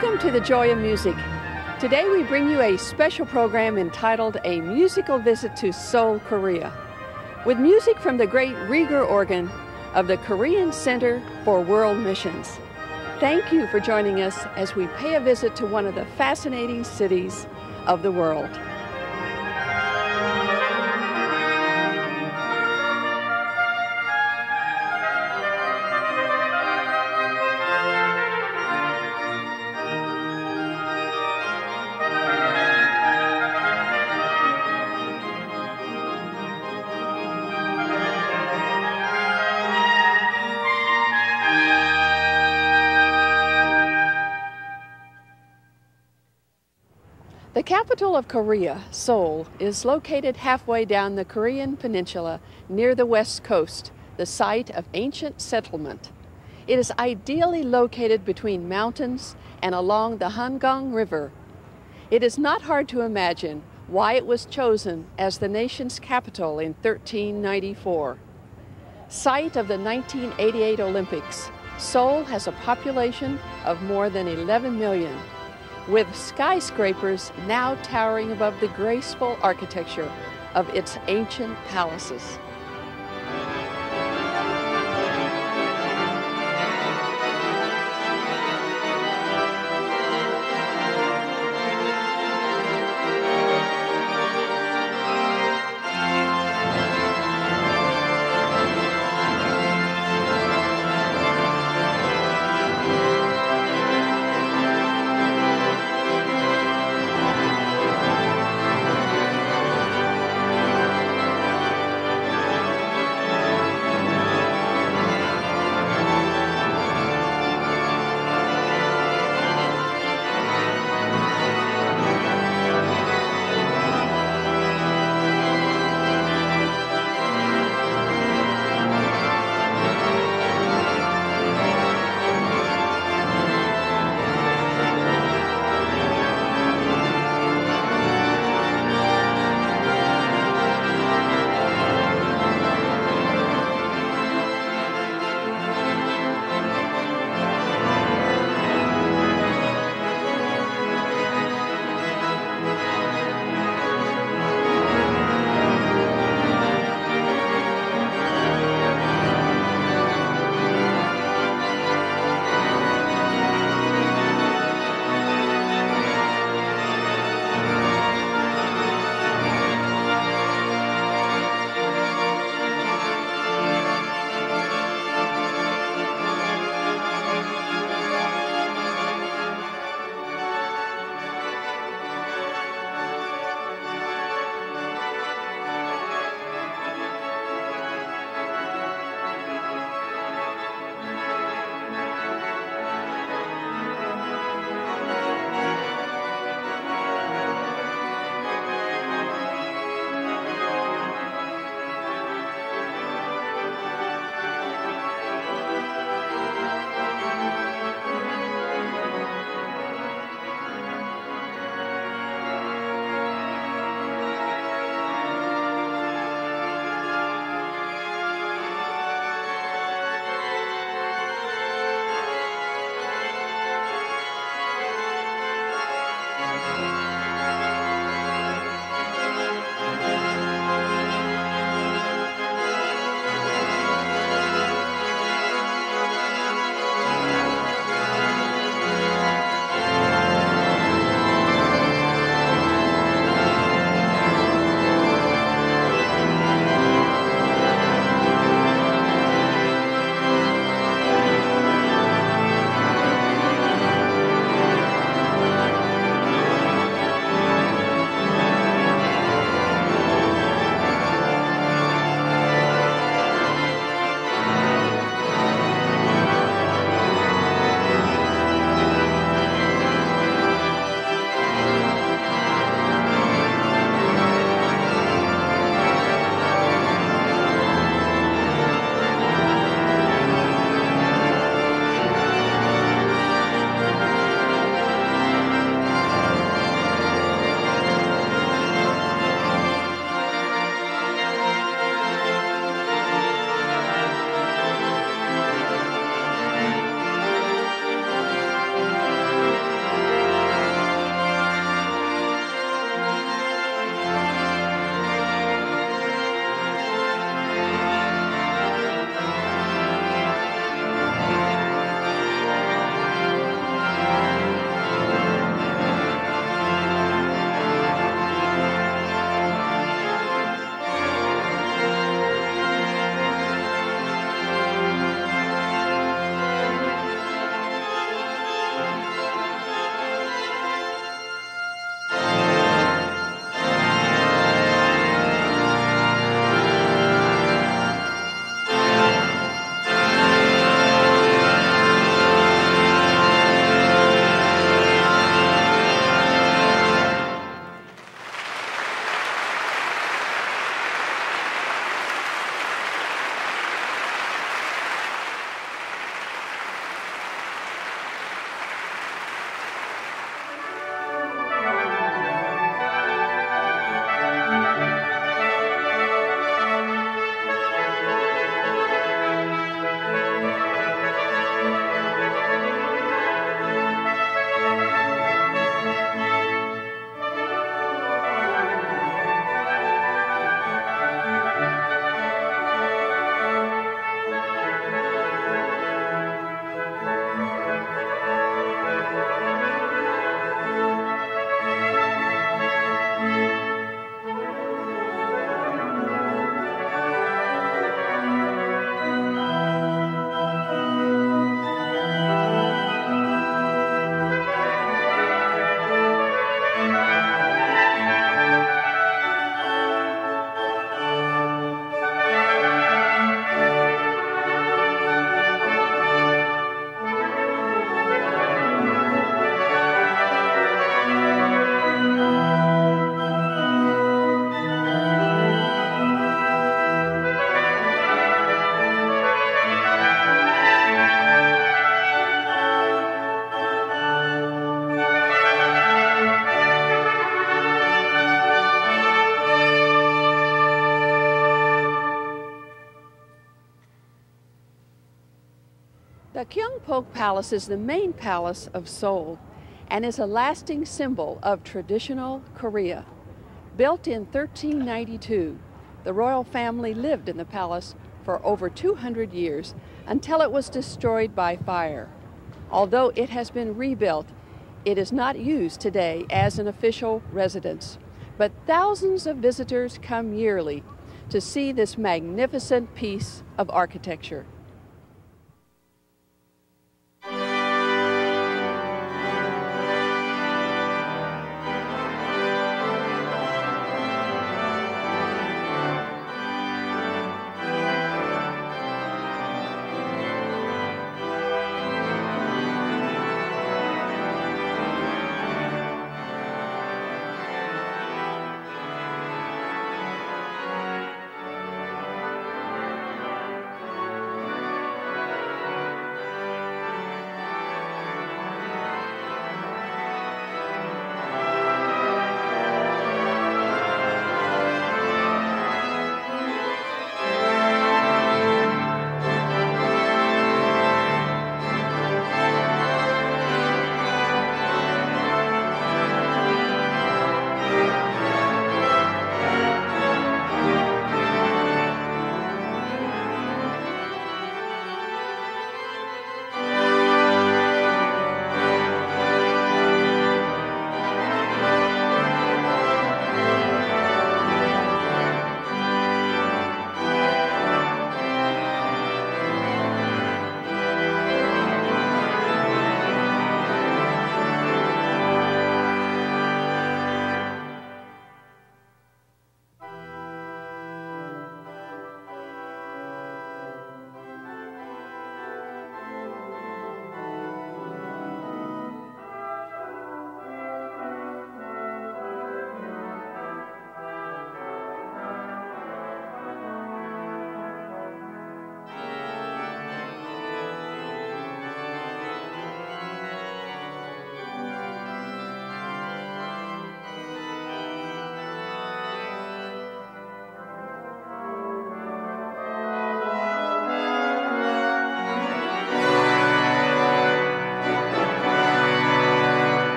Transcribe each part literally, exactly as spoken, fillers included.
Welcome to the Joy of Music. Today we bring you a special program entitled A Musical Visit to Seoul, Korea, with music from the great Reiger organ of the Korean Center for World Missions. Thank you for joining us as we pay a visit to one of the fascinating cities of the world. The capital of Korea, Seoul, is located halfway down the Korean peninsula near the west coast, the site of ancient settlement. It is ideally located between mountains and along the Hangang River. It is not hard to imagine why it was chosen as the nation's capital in thirteen ninety-four. Site of the nineteen eighty-eight Olympics, Seoul has a population of more than eleven million. With skyscrapers now towering above the graceful architecture of its ancient palaces. The Gyeongbok Palace is the main palace of Seoul and is a lasting symbol of traditional Korea. Built in thirteen ninety-two, the royal family lived in the palace for over two hundred years until it was destroyed by fire. Although it has been rebuilt, it is not used today as an official residence, but thousands of visitors come yearly to see this magnificent piece of architecture.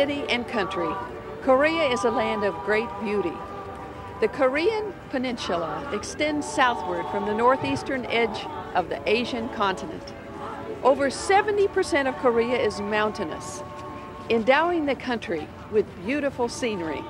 city and country, Korea is a land of great beauty. The Korean peninsula extends southward from the northeastern edge of the Asian continent. Over seventy percent of Korea is mountainous, endowing the country with beautiful scenery.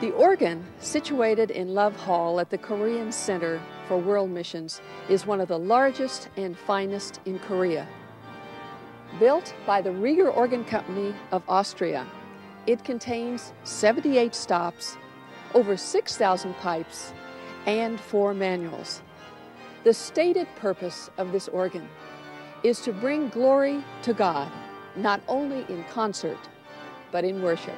The organ, situated in Love Hall at the Korean Center for World Missions, is one of the largest and finest in Korea. Built by the Reiger Organ Company of Austria, it contains seventy-eight stops, over six thousand pipes, and four manuals. The stated purpose of this organ is to bring glory to God, not only in concert, but in worship.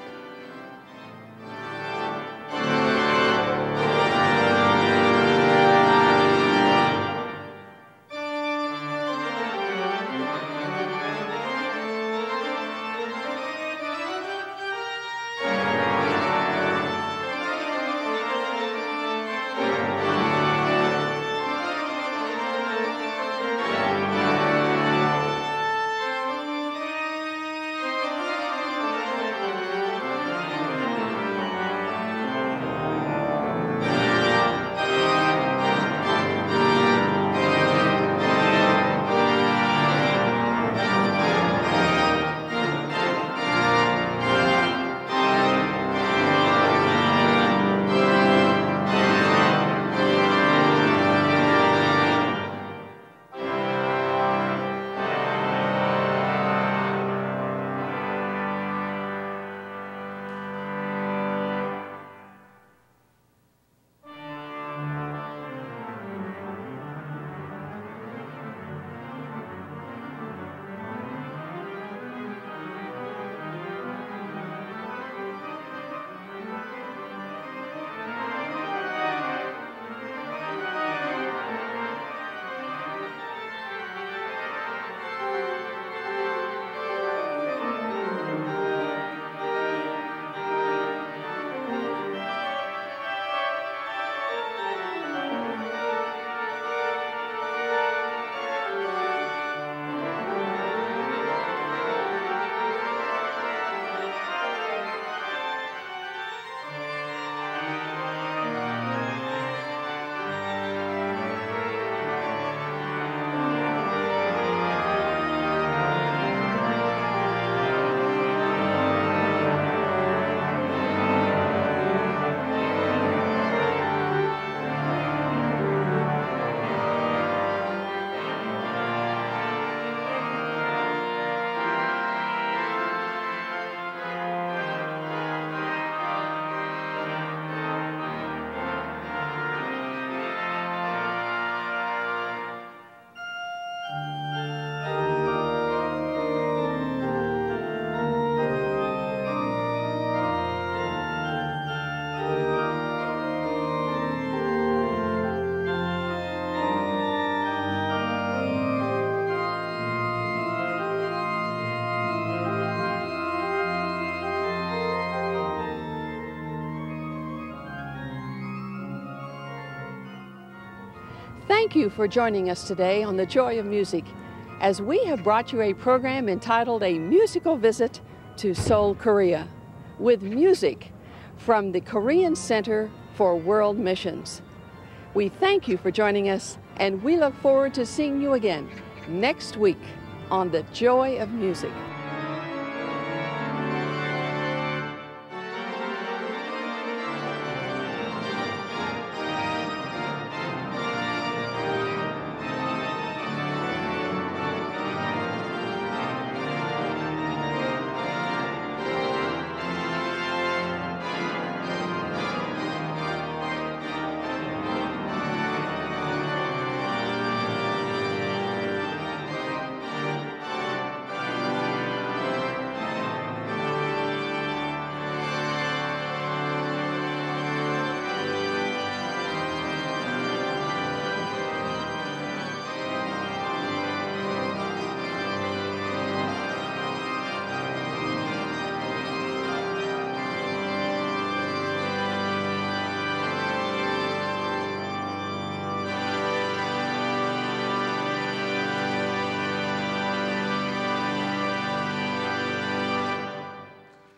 Thank you for joining us today on The Joy of Music, as we have brought you a program entitled A Musical Visit to Seoul, Korea, with music from the Korean Center for World Missions. We thank you for joining us, and we look forward to seeing you again next week on The Joy of Music.